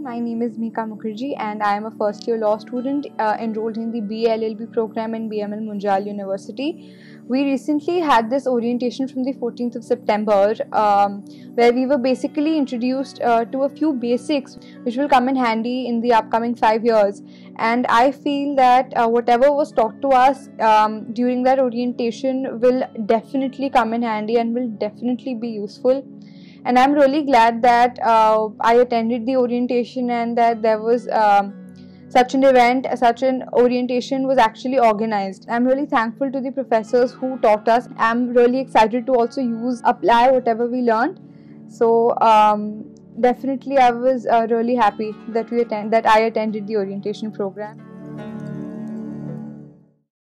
My name is Mika Mukherjee and I am a first year law student enrolled in the BA LLB program in BML Munjal University. We recently had this orientation from the 14th of September where we were basically introduced to a few basics which will come in handy in the upcoming 5 years. And I feel that whatever was taught to us during that orientation will definitely come in handy and will definitely be useful. And I'm really glad that I attended the orientation and that there was such an event, such an orientation was actually organized. I'm really thankful to the professors who taught us. I'm really excited to also apply whatever we learned. So definitely I was really happy that I attended the orientation program.